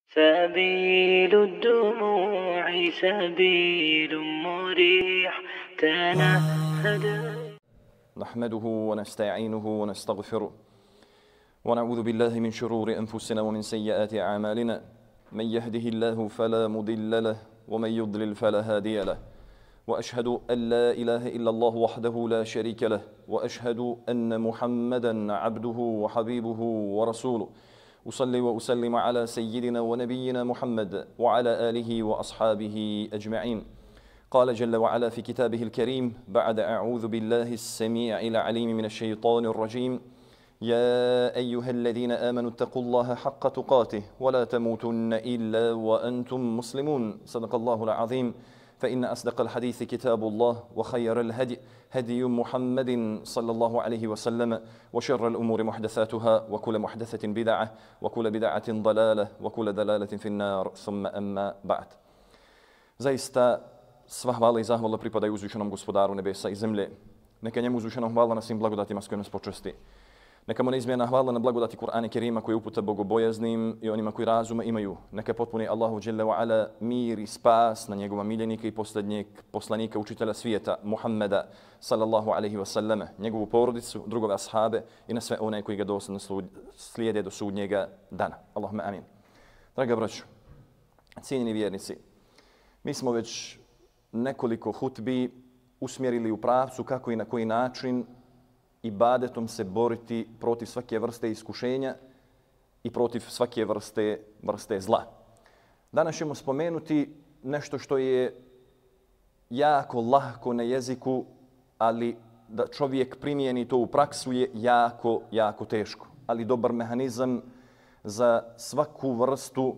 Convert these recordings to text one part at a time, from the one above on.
سبيل الدموع سبيل مريح تنهد. نحمده ونستعينه ونستغفره ونعوذ بالله من شرور أنفسنا ومن سيئات أعمالنا. من يهده الله فلا مضل له ومن يضلل فلا هادي له، وأشهد أن لا إله إلا الله وحده لا شريك له، وأشهد أن محمدا عبده وحبيبه ورسوله. أصلي وأسلم على سيدنا ونبينا محمد وعلى آله وأصحابه أجمعين. قال جل وعلا في كتابه الكريم بعد أعوذ بالله السميع العليم من الشيطان الرجيم: يا أيها الذين آمنوا اتقوا الله حق تقاته ولا تموتن إلا وأنتم مسلمون. صدق الله العظيم. فإن أصدق الحديث كتاب الله، وخير الهدي هدي محمد صلى الله عليه وسلم، وشر الأمور محدثاتها، وكل محدثة بدعة، وكل بدعة ضلالة، وكل دلالة في النار. ثم أما بعد. Zaista sva hvala i zahvala pripadaju uzvišenom gospodaru nebesa i zemlje. Neka njemu uzvišenom hvala na svim blagodatima s kojim nas počasti. Neka mu neizmjerna hvala na blagodati Kur'ana Kerima koji uputa bogobojaznim i onima koji razuma imaju. Neka potpuni Allahu dželle ve ala mir i spas na njegova miljenika i posljednjeg poslanika, učitelja svijeta Muhammeda sallallahu alejhi ve selleme, njegovu porodicu, drugove ashabe i na sve one koji ga dosledno slijede do sudnjega dana. Allahumma amin. Draga braćo, cijenjeni vjernici, mi smo već nekoliko hutbi usmjerili u pravcu kako i na koji način ibadetom se boriti protiv svake vrste iskušenja i protiv svake vrste zla. Danas ćemo spomenuti nešto što je jako lahko na jeziku, ali da čovjek primijeni to u praksu je jako teško. Ali dobar mehanizam za svaku vrstu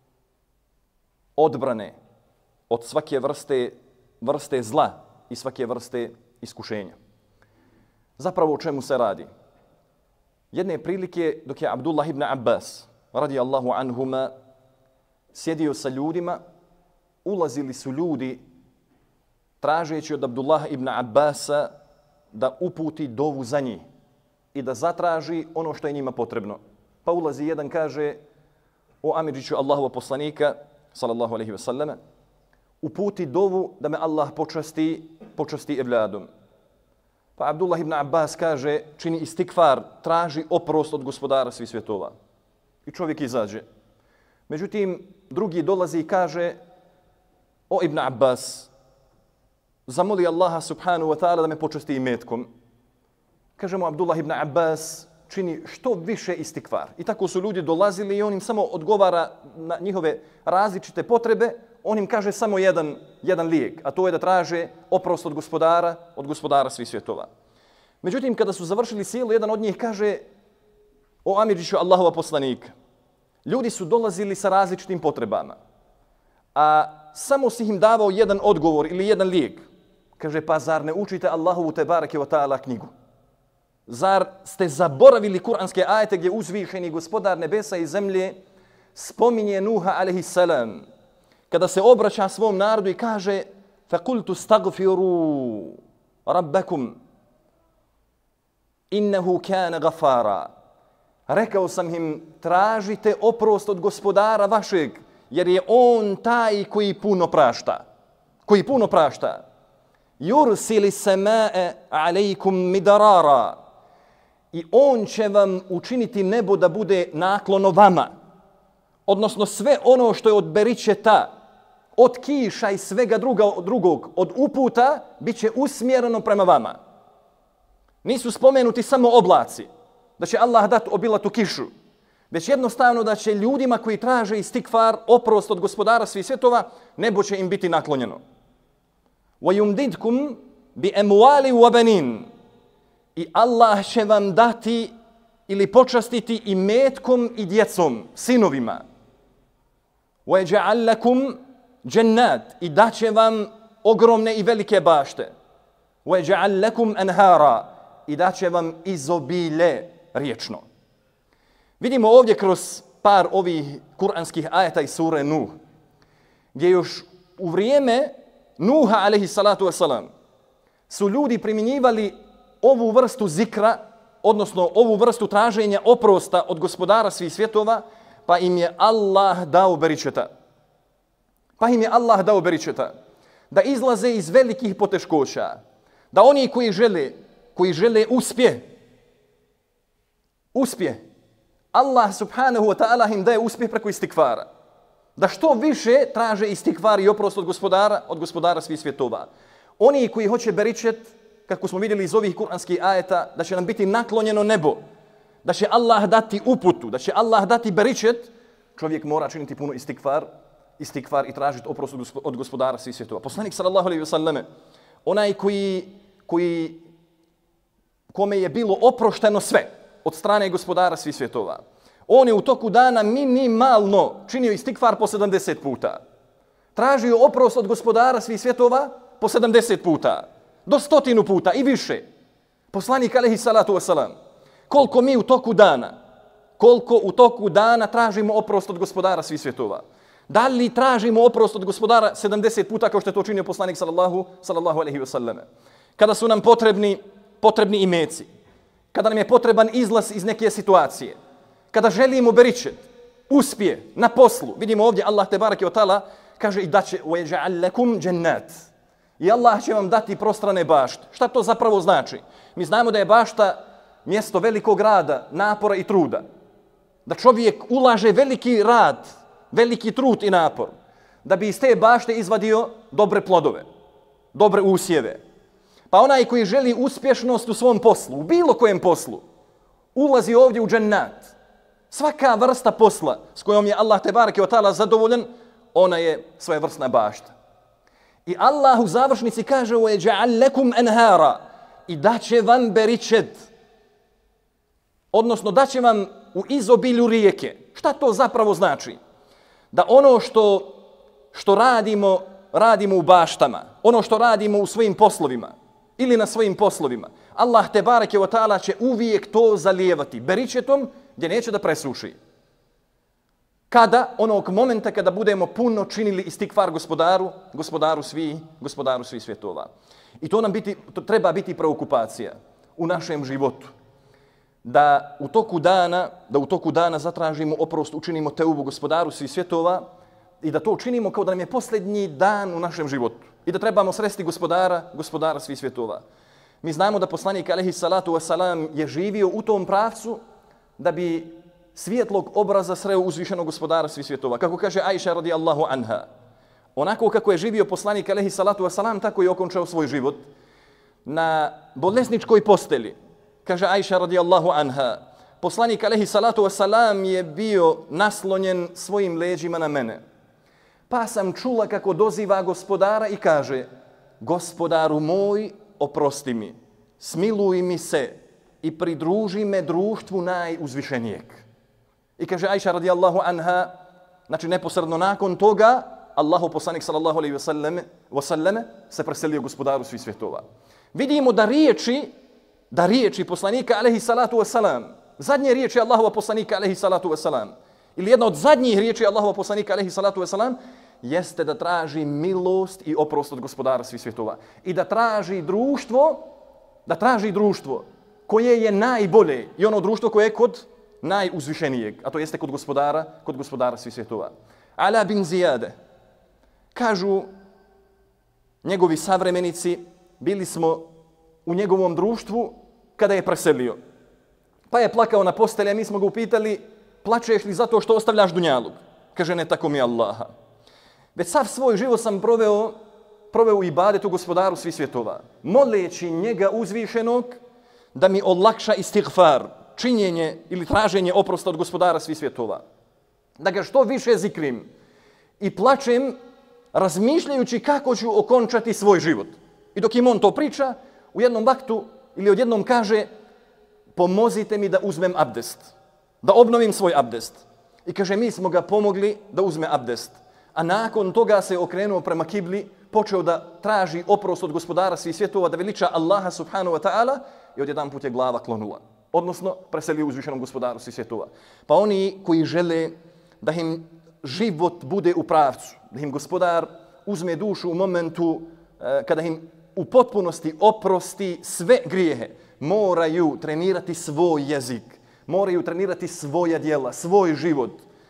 odbrane od svake vrste zla i svake vrste iskušenja. Zapravo o čemu se radi? Jedne prilike dok je Abdullah ibn Abbas radijallahu anhuma sjedio sa ljudima, ulazili su ljudi tražeći od Abdullah ibn Abbasa da uputi dovu za njih i da zatraži ono što je njima potrebno. Pa ulazi jedan, kaže: o Amidžiću Allahova poslanika sallallahu alejhi ve selleme, uputi dovu da me Allah počasti evladom. Pa Abdullah ibn Abbas kaže: čini istikfar, traži oprost od gospodara svih svjetova. I čovjek izađe. Međutim, drugi dolazi i kaže: o Ibn Abbas, zamoli Allaha subhanahu wa ta'ala da me počasti imetkom. Kaže mu Abdullah ibn Abbas: čini što više istikfar. I tako su ljudi dolazili i on im samo odgovara na njihove različite potrebe. On im kaže samo jedan lijek, a to je da traže oprost od gospodara svih svjetova. Međutim, kada su završili sjelu, jedan od njih kaže: o Amidžiću Allahova poslanika, ljudi su dolazili sa različitim potrebama, a samo si im davao jedan odgovor ili jedan lijek. Kaže: pa zar ne učite Allahovu tebareke wa ta'ala knjigu? Zar ste zaboravili kuranske ajete gdje uzvišeni gospodar nebesa i zemlje spominje Nuha alejhi salam, kada se obraća svom narodu i kaže: فَقُلْتُ اسْتَغْفِرُوا رَبَّكُمْ إِنَّهُ كَانَ غَفَارًا. Rekao sam im: tražite oprost od gospodara vašeg, jer je on taj koji puno prašta. يُرْسِلِ السَّمَاءَ عَلَيْكُمْ مِدَرَارًا. I on će vam učiniti nebo da bude naklono vama. Odnosno sve ono što je od beričeta, od kiša i svega drugog, od uputa, bit će usmjereno prema vama. Nisu spomenuti samo oblaci, da će Allah dati obilatu kišu, već jednostavno da će ljudima koji traže istikfar, oprost od gospodara svih svjetova, nebo će im biti naklonjeno. وَيُمْدِدْكُمْ بِأَمْوَالِ وَبَنِينَ. I Allah će vam dati ili počastiti imetkom i djecom, sinovima. وَيَجْعَلْ لَكُمْ جَنَّاتِ. I daće vam ogromne i velike bašte. وَيَجْعَلْ لَكُمْ أَنْهَارًا. I daće vam izobilje riječno. Vidimo ovdje kroz par ovih kuranskih ajeta iz sure Nuh, gdje još u vrijeme Nuha alejhi salatu wasalam su ljudi primjenjivali ovu vrstu zikra, odnosno ovu vrstu traženja oprosta od gospodara svih svjetova, pa im je Allah dao beričeta. Pa im je Allah dao beričeta. Da izlaze iz velikih poteškoća. Da oni koji žele uspjeh, Allah subhanahu wa ta'ala im daje uspjeh preko istikvara. Da što više traže istikvar i oprost od gospodara svih svjetova. Oni koji hoće beričet, kako smo vidjeli iz ovih kuranskih ajeta, da će nam biti naklonjeno nebo, da će Allah dati uputu, da će Allah dati beričet, čovjek mora činiti puno istikvar i tražiti oprost od gospodara svih svjetova. Poslanik sallallahu alejhi ve selleme, onaj kome je bilo oprošteno sve od strane gospodara svih svjetova, on je u toku dana minimalno činio istikvar po 70 puta. Tražio oprost od gospodara svih svjetova po 70 puta. Do 100 puta i više. Poslanik alejhi salatu vesselam. Koliko u toku dana tražimo oprost od gospodara svih svjetova? Da li tražimo oprost od gospodara 70 puta kao što je to činio poslanik sallallahu alejhi ve selleme? Kada su nam potrebni imeci, kada nam je potreban izlaz iz neke situacije, kada želimo beričet, uspije na poslu. Vidimo ovdje Allah tebareke ve taala kaže i da će وَيَجْعَلْ لَكُمْ جَنَّاتٍ. I Allah će vam dati prostrane bašte. Šta to zapravo znači? Mi znamo da je bašta mjesto velikog rada, napora i truda. Da čovjek ulaže veliki rad, veliki trud i napor, da bi iz te bašte izvadio dobre plodove, dobre usjeve. Pa onaj koji želi uspješnost u svom poslu, u bilo kojem poslu, ulazi ovdje u džennat. Svaka vrsta posla s kojom je Allah tebareke ve taala zadovoljan, ona je svojevrsna bašta. I Allah u završnici kaže وَيَجْعَلْ لَكُمْ أَنْهَارًا. I daće vam beričet. Odnosno daće vam u izobilju rijeke. Šta to zapravo znači? Da ono što radimo u baštama, ono što radimo u svojim poslovima ili na svojim poslovima, Allah tebareke ve taala će uvijek to zalijevati beričetom gdje neće da presuši. Onog momenta kada budemo puno činili istikvar gospodaru svih svjetova. I to treba biti preokupacija u našem životu. Da u toku dana zatražimo oprost, učinimo teubu gospodaru svih svjetova i da to učinimo kao da nam je posljednji dan u našem životu. I da trebamo sresti gospodara svih svjetova. Mi znamo da poslanik alejhi salatu vesselam je živio u tom pravcu da bi svijetlog obraza sreo uzvišenog gospodara svih svjetova. Kako kaže Ajša radijallahu anha, onako kako je živio poslanik alejhi salatu vesselam, tako je okončao svoj život na bolesničkoj posteli. Kaže Ajša radijallahu anha, poslanik alejhi salatu vesselam je bio naslonjen svojim leđima na mene. Pa sam čula kako doziva gospodara i kaže: Gospodaru moj, oprosti mi, smiluj mi se i pridruži me društvu najuzvišenijeg. I kaže Ajša radijallahu anha, znači neposredno nakon toga, Allahu poslanik sallallahu alejhi ve selleme se preselio gospodaru svih svjetova. Vidimo da riječi poslanika alejhi salatu vesselam, zadnje riječi Allahova poslanika alejhi salatu vesselam, ili jedna od zadnjih riječi Allahova poslanika alejhi salatu vesselam, jeste da traži milost i oprost od gospodara svih svjetova. I da traži društvo koje je najbolje i ono društvo koje je kod najuzvišenijeg, a to jeste kod gospodara svih svjetova. Ala bin Zijade, kažu njegovi savremenici, bili smo u njegovom društvu kada je preselio. Pa je plakao na postelji, a mi smo ga upitali: plačeš li zato što ostavljaš dunjaluk? Kaže: ne, tako mi Allaha. Već sav svoj život sam proveo u ibadetu gospodaru svih svjetova, moleći njega uzvišenog da mi olakša istighfar, činjenje ili traženje oprosta od gospodara svih svjetova. Da ga što više zikrim i plačem razmišljajući kako ću okončati svoj život. I dok im on to priča, u jednom vaktu ili odjednom kaže: pomozite mi da uzmem abdest, da obnovim svoj abdest. I kaže, mi smo ga pomogli da uzme abdest. A nakon toga se okrenuo prema kibli, počeo da traži oprost od gospodara svih svjetova, da veliča Allaha subhanahu wa ta'ala, i odjedan put je glava klonula. Odnosno, preselio uzvišenom gospodaru svih svjetova. Pa oni koji žele da im život bude u pravcu, da im gospodar uzme dušu u momentu kada im u potpunosti oprosti sve grijehe, moraju trenirati svoj jezik, moraju trenirati svoja djela, svoj život,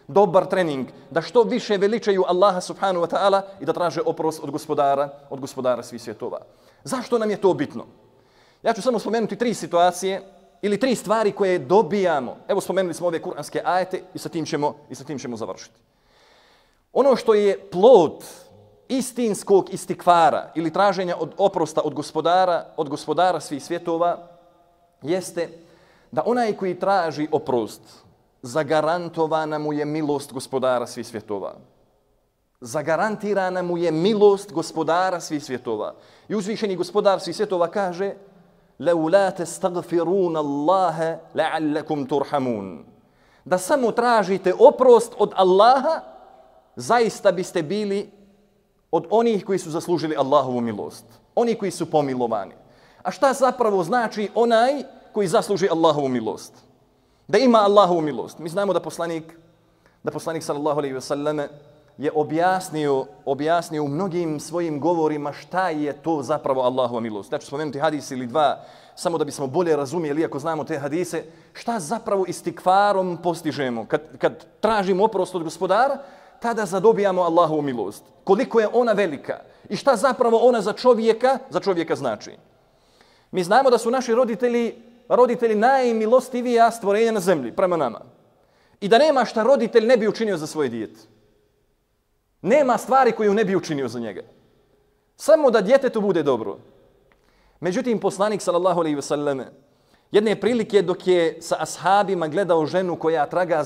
dobar trening, da što više veličaju Allaha subhanahu wa ta'ala i da traže oprost od gospodara svih svjetova. Zašto nam je to bitno? Ja ću samo spomenuti 3 situacije ili 3 stvari koje dobijamo. Evo, spomenuli smo ove kuranske ajete i sa tim ćemo završiti. Ono što je plod istinskog istikvara ili traženja od oprosta od gospodara svih svjetova jeste da onaj koji traži oprost, zagarantovana mu je milost gospodara svih svjetova. Zagarantirana mu je milost gospodara svih svjetova. I uzvišeni gospodar svih svjetova kaže لَوْلَا تَسْتَغْفِرُونَ اللَّهَ لَعَلَّكُمْ تُرْحَمُونَ. Da samo tražite oprost od Allaha, zaista biste bili od onih koji su zaslužili Allahovu milost. Oni koji su pomilovani. A šta zapravo znači onaj koji zasluži Allahovu milost? Da ima Allahovu milost. Mi znamo da poslanik sallallahu alejhi ve selleme je objasnio u mnogim svojim govorima šta je to zapravo Allahova milost. Ja ću spomenuti hadis ili 2, samo da bismo bolje razumjeli, ako znamo te hadise, šta zapravo istikvarom postižemo. Kad tražimo oprost od gospodara, tada zadobijamo Allahovu milost. Koliko je ona velika i šta zapravo ona za čovjeka znači. Mi znamo da su naši roditelji najmilostivija stvorenja na zemlji prema nama. I da nema šta roditelj ne bi učinio za svoje dijete. Nema stvari koju ne bi učinio za njega. Samo da djetetu bude dobro. Međutim, poslanik sallallahu alejhi ve selleme jedne prilike dok je sa ashabima gledao ženu koja traga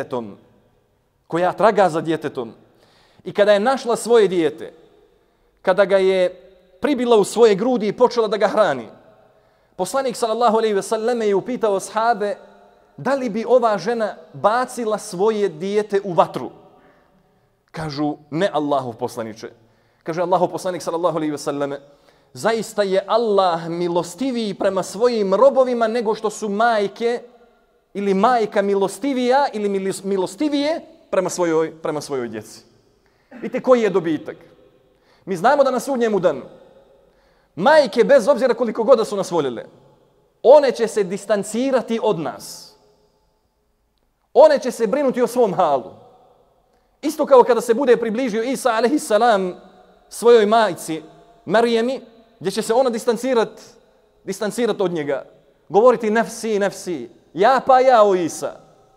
za djetetom i kada je našla svoje dijete, kada ga je pribila u svoje grudi i počela da ga hrani, poslanik sallallahu alejhi ve selleme je upitao ashabe da li bi ova žena bacila svoje dijete u vatru. Kažu, ne Allahov poslaniče. Kaže Allahov poslanik sallallahu alejhi ve selleme, zaista je Allah milostiviji prema svojim robovima nego što su majke ili majka milostivija ili milostivije prema svojoj djeci. Vidite koji je dobitak. Mi znamo da na sudnjemu danu majke, bez obzira koliko god da su nas voljele, one će se distancirati od nas. One će se brinuti o svom halu. Isto kao kada se bude približio Isa alejhiselam svojoj majci Marijemi, gdje će se ona distancirati od njega. Govoriti nefsi, ja pa ja o Isa.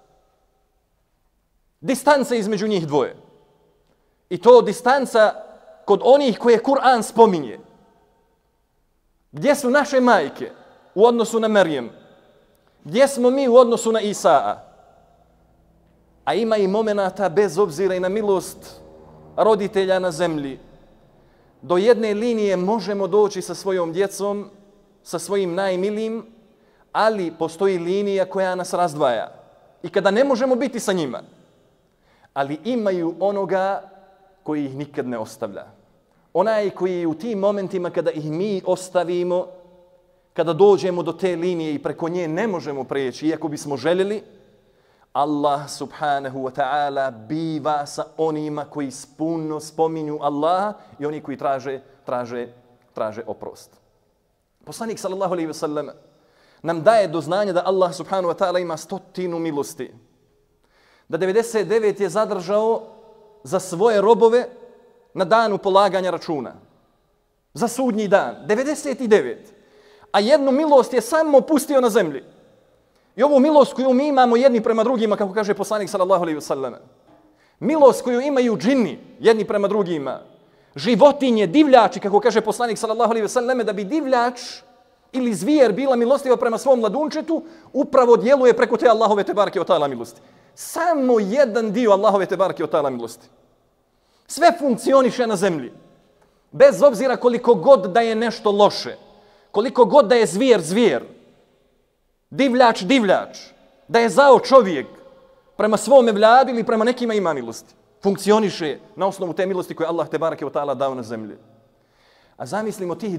Distanca između njih dvoje. I to distanca kod onih koje Kur'an spominje. Gdje su naše majke u odnosu na Marijem? Gdje smo mi u odnosu na Isaa? A ima i momenata, bez obzira i na milost roditelja na zemlji, do jedne linije možemo doći sa svojom djecom, sa svojim najmilijim, ali postoji linija koja nas razdvaja. I kada ne možemo biti sa njima, ali imaju onoga koji ih nikad ne ostavlja. Onaj koji u tim momentima kada ih mi ostavimo, kada dođemo do te linije i preko nje ne možemo preći, iako bismo željeli, Allah subhanahu wa ta'ala biva sa onima koji puno spominju Allaha i oni koji traže oprost. Poslanik sallallahu alejhi ve sellem nam daje do znanja da Allah subhanahu wa ta'ala ima 100 milosti. Da 99 je zadržao za svoje robove na danu polaganja računa. Za sudnji dan. 99. A jednu milost je samo pustio na zemlji. I ovu milost koju mi imamo jedni prema drugima, kako kaže poslanik sallallahu alejhi ve sellem. Milost koju imaju džini jedni prema drugima. Životinje, divljači, kako kaže poslanik sallallahu alejhi ve sellem, da bi divljač ili zvijer bila milostiva prema svom mladunčetu, upravo djeluje preko te Allahove tebareke ve taala milosti. Samo jedan dio Allahove tebareke ve taala milosti. Sve funkcioniše na zemlji. Bez obzira koliko god da je nešto loše, koliko god da je zvijer, divljač, da je zao čovjek prema svome vladu ili prema nekima ima milosti. Funkcioniše na osnovu te milosti koje Allah tebareke ve taala dao na zemlji. A zamislimo tih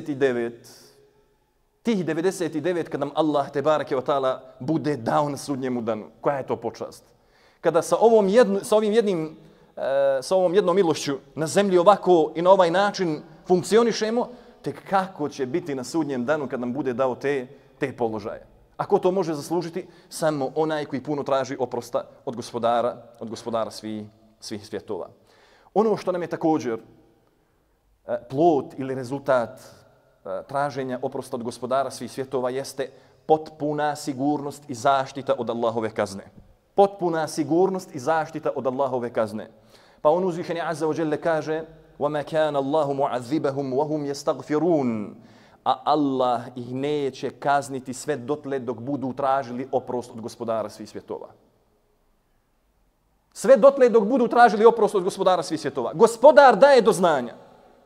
99 kad nam Allah tebareke ve taala bude dao na sudnjemu danu. Koja je to počast? Kada sa ovom jednom milošću na zemlji ovako i na ovaj način funkcionišemo, tek kako će biti na sudnjem danu kad nam bude dao te položaje. Ako to može zaslužiti? Samo onaj koji puno traži oprosta od gospodara svih svjetova. Ono što nam je također plod ili rezultat traženja oprosta od gospodara svih svjetova jeste potpuna sigurnost i zaštita od Allahove kazne. Potpuna sigurnost i zaštita od Allahove kazne. Pa on uzvišeni Azza wa Jalla kaže وَمَا كَانَ اللَّهُ مُعَذِّبَهُمْ وَهُمْ يَسْتَغْفِرُونَ. A Allah ih neće kazniti sve dotle dok budu tražili oprost od gospodara svih svjetova. Sve dotle dok budu tražili oprost od gospodara svih svjetova. Gospodar daje do znanja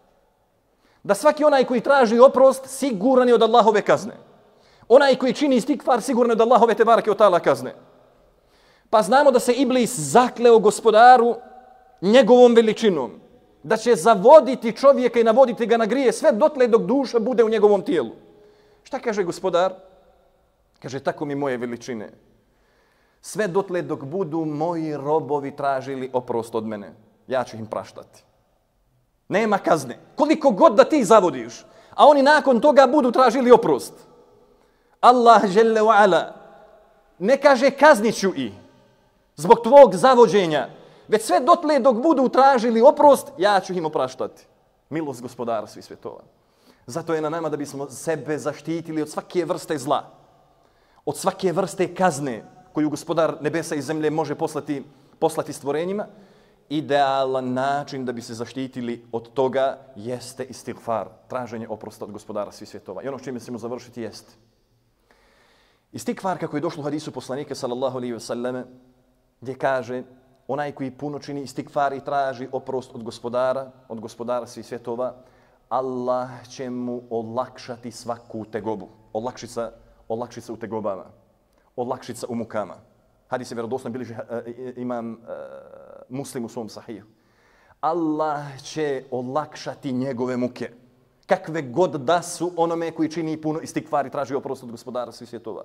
da svaki onaj koji traži oprost siguran je od Allahove kazne. Onaj koji čini istikfar siguran je od Allahove tebareke od ta'ala kazne. Pa znamo da se Iblis zakleo gospodaru njegovom veličinom, da će zavoditi čovjeka i navoditi ga na grije sve dotle dok duša bude u njegovom tijelu. Šta kaže gospodar? Kaže, tako mi moje veličine. Sve dotle dok budu moji robovi tražili oprost od mene, ja ću im praštati. Nema kazne. Koliko god da ti zavodiš, a oni nakon toga budu tražili oprost. Allah dželle ve ala ne kaže kazniću ih zbog tvog zavođenja, već sve dotle dok budu tražili oprost, ja ću im opraštati. Milost gospodara svih svjetova. Zato je na nama da bismo sebe zaštitili od svake vrste zla, od svake vrste kazne koju gospodar nebesa i zemlje može poslati stvorenjima. Idealan način da bi se zaštitili od toga jeste istigfar, traženje oprosta od gospodara svih svjetova. I ono s čime ćemo završiti jeste istigfar, kako je došlo u hadisu poslanika sallallahu alejhi ve selleme, gdje kaže onaj koji puno čini istigfar i traži oprost od gospodara svih svjetova, Allah će mu olakšati svaku tegobu. Olakšica u tegobama. Olakšica u mukama. Hadis je vjerodostojno bilježi imam Muslim u svom sahihu. Allah će olakšati njegove muke. Kakve god da su onome koji čini puno istigfar i traži oprost od gospodara svih svjetova.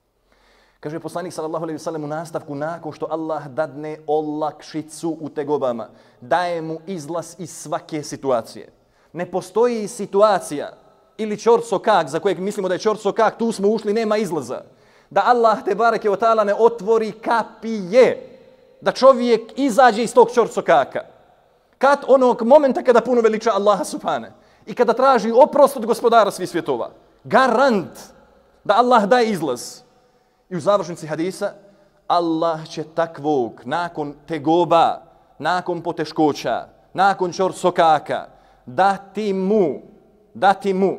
Kaže poslanik sallallahu alejhi ve sellem u nastavku, nakon što Allah dadne olakšicu u tegobama, daje mu izlaz iz svake situacije. Ne postoji situacija ili čort sokak za kojeg mislimo da je čort sokak, tu smo ušli, nema izlaza. Da Allah te bareke ve taala ne otvori kapije, da čovjek izađe iz tog čort sokaka. Kad onog momenta kada puno veliča Allaha subhane i kada traži oprost od gospodara svih svjetova. Garant da Allah daje izlaz. I u završnici hadisa, Allah će takvog nakon tegoba, nakon poteškoća, nakon čorsokaka, dati mu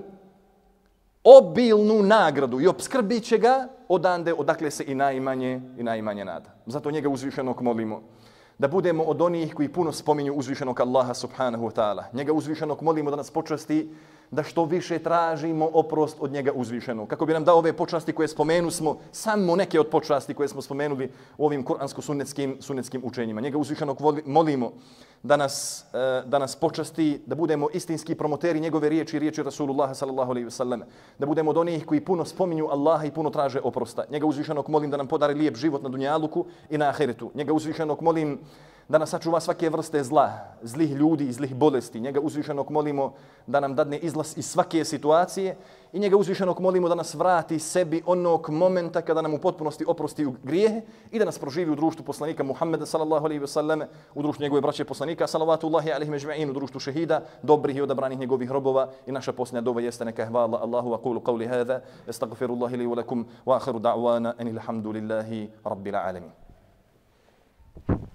obilnu nagradu i opskrbit će ga odande odakle se i najmanje nada. Zato njega uzvišenog molimo da budemo od onih koji puno spominju uzvišenog Allaha subhanahu wa ta'ala. Njega uzvišenog molimo da nas počasti da što više tražimo oprost od njega uzvišenog. Kako bi nam dao ove počasti koje spomenusmo, samo neke od počasti koje smo spomenuli u ovim kuransko-sunnetskim učenjima. Njega uzvišenog molimo da nas počasti, da budemo istinski promoteri njegove riječi i riječi Rasulullaha sallallahu alejhi ve sellem. Da budemo od onih koji puno spominju Allaha i puno traže oprosta. Njega uzvišenog molim da nam podari lijep život na dunjaluku i na ahiretu. Njega uzvišenog molim da nas sačuva svake vrste zla, zlih ljudi i zlih bolesti. Njega uzvišenog molimo da nam dadne izlaz iz svake situacije i njega uzvišenog molimo da nas vrati sebi onog momenta kada nam u potpunosti oprosti grijehe i da nas proživi u društvu poslanika Muhammeda sallallahu alejhi ve selleme, u društvu njegove braće poslanika sallallahu alejhi ecma'in, u društvu šehida, dobrih i odabranih njegovih robova. I naša posljednja dova jeste neka hvala Allahu wa qulu qawli hadha astaghfirullahi li wa lakum wa akhiru da'wana anil hamdulillahi rabbil alamin.